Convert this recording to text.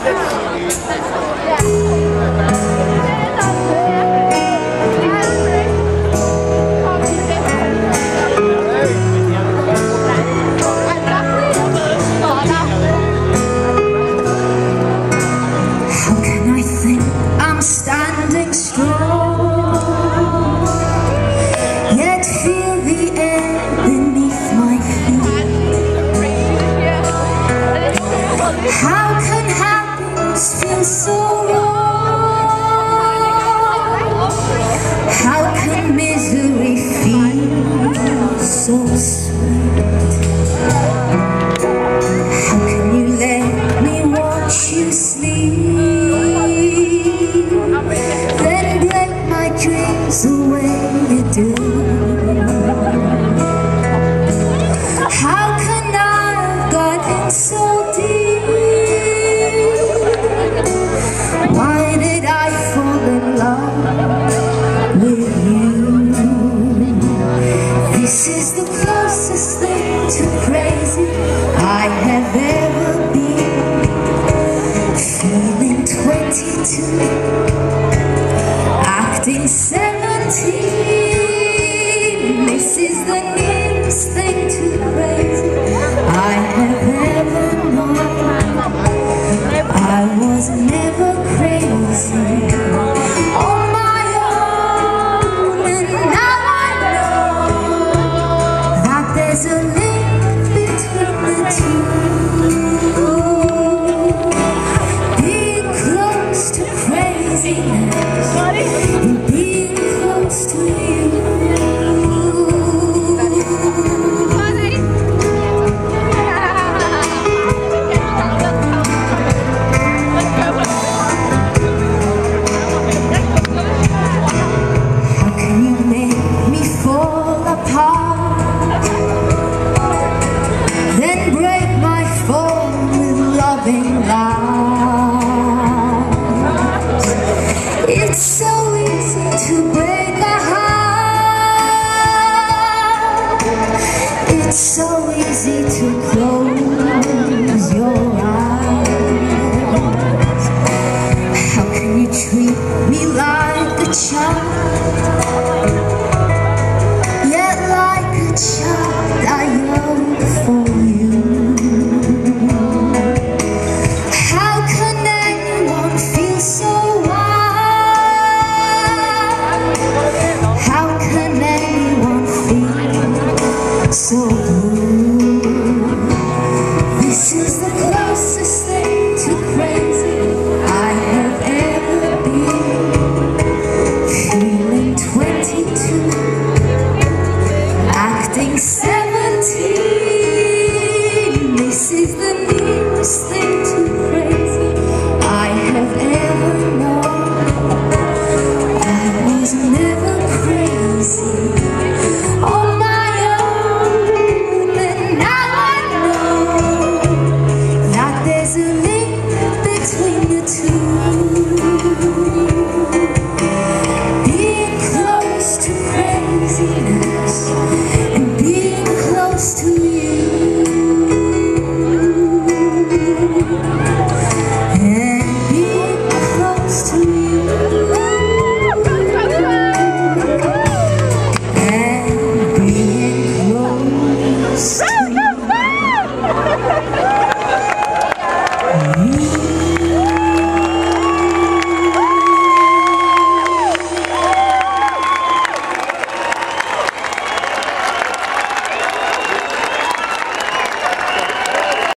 Standing strong, yet feel the air beneath my feet. How can happiness feel so wrong? How can misery feel so sweet? How can you let me watch you sleep? The way you do. How can I have gotten so deep? Why did I fall in love with you? This is the closest thing to crazy I have ever been. Feeling 22, acting 17. This is the nearest thing to crazy I have ever known. I was never crazy on my own, and now I know that there's a link between the two. Being close to craziness, being close to you. How can you make me fall apart, then break my fall with loving lies? It's so easy to break a heart. It's so easy to close your eyes. How can you treat me like a child, yet like a child I yearn for you? How can anyone feel so wild? How can anyone feel so blue? This is the closest thing to crazy I have ever been. Feeling 22, acting 17. This is the nearest thing